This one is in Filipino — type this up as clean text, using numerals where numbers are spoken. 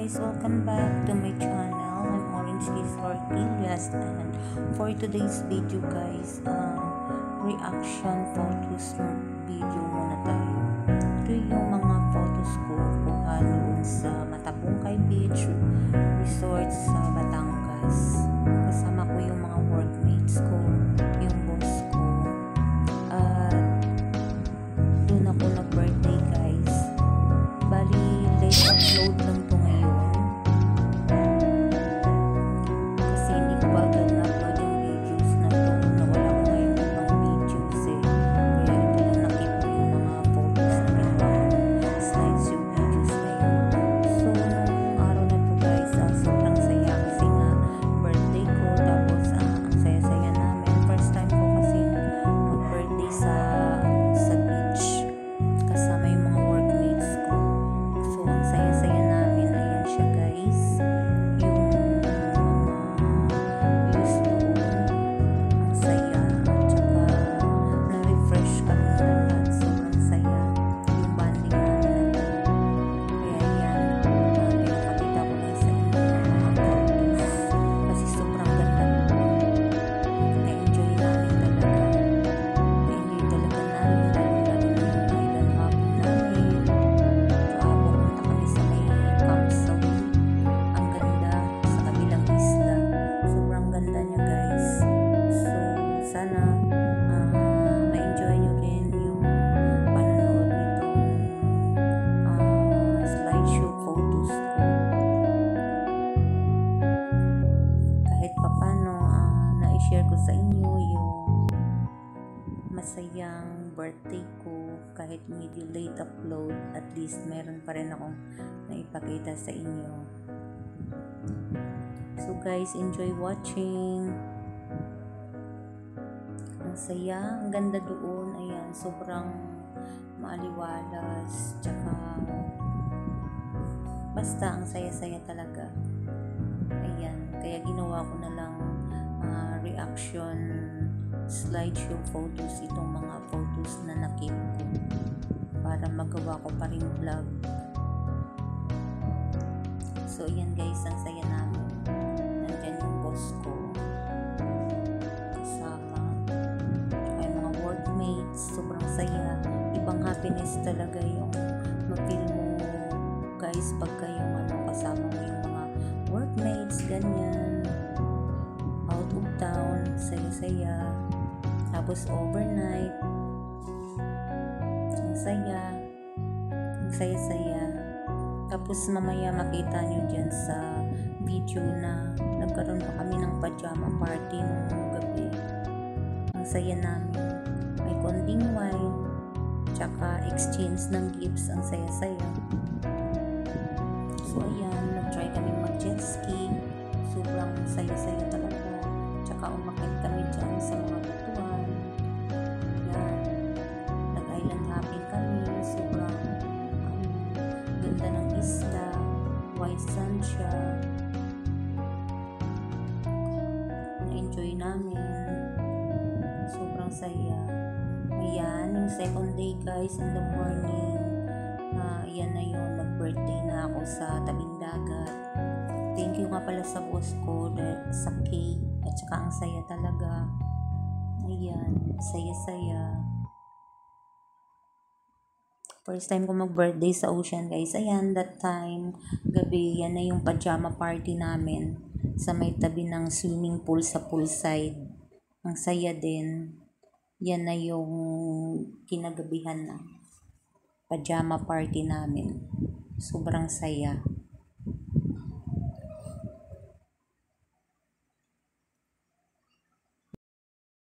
guys, welcome back to my channel. I'm Orange Kiss Ortigas, and for today's video guys, reaction photos video muna tayo. Ito yung mga photos ko kuha noon sa Matapungkay Beach Resort sa Batangas. Kasama ko yung mga workmates ko, yung boss ko, at doon ako nag-birthday guys. Bali, late upload lang to ngayon. Kasi hindi ko pa agad na-upload yung videos na to. Nawala ko ngayon ibang videos eh. Kaya hindi lang nakip ko yung mga photos na ginawa slides yung videos na yun. So, nung araw na to guys, sobrang saya kasi nga birthday ko. Tapos, ang saya-saya namin. First time ko kasi mag-birthday sa beach. Kasama yung mga workmates ko. So, ang saya-saya namin. Ayan siya guys. Yung mga views doon. Ang saya. At saka na-refresh kami na lahat. Sobrang saya. Yung bonding namin na to. Kaya yan. Pinakakita ko lang sa inyo yung mga photos. Kasi sobrang ganda doon. Na-enjoy namin talaga. Na-enjoy talaga namin. Lalo-lalo na yung island hopping namin. Pumunta kami sa may campsite. Ang ganda sa kabilang isla. Sobrang ganda niya guys. So, sana ma-enjoy nyo rin yung panonood nitong slideshow photos ko. Kahit papano, na-share ko sa inyo yung masayang birthday ko. Kahit medyo late upload, at least meron pa rin akong naipakita sa inyo. So guys, enjoy watching. Ang saya, ang ganda doon. Ayan, sobrang maaliwalas. Tsaka basta ang saya-saya talaga. Ayan, kaya ginawa ko na lang reaction slideshow photos, itong mga photos na nakip ko para magawa ko pa rin vlog. So ayan guys, ang saya namin. Nandyan yung boss ko kasama ay mga workmates. Sobrang saya. Ibang happiness talaga yung ma-feel mo guys pagka yung kasama mo yung mga workmates, ganyan, out of town, saya-saya. Tapos overnight, ang saya, ang saya-saya. Tapos mamaya makita nyo dyan sa video na nagkaroon pa kami ng pajama party nung gabi. Ang saya namin. May konting wine, tsaka exchange ng gifts. Ang saya-saya. So ayan, nag-try kami mag-jet ski. Sobrang saya-saya talaga. Tsaka umakit kami dyan sa mga butuan. Yan. Nag-island hopping kami. Sobrang ganda ng isla. White sand siya. Na-enjoy namin. Sobrang saya. Ayan, yung second day guys, in the morning. Yan na yun. Nag-birthday na ako sa tabing dagat. Thank you nga pala sa boss ko sa cake. At saka ang saya talaga. Ayan, saya-saya. First time ko mag-birthday sa ocean guys. Ayan, that time, gabi, yan na yung pajama party namin. Sa may tabi ng swimming pool sa poolside. Ang saya din. Yan na yung kinagabihan na pajama party namin. Sobrang saya.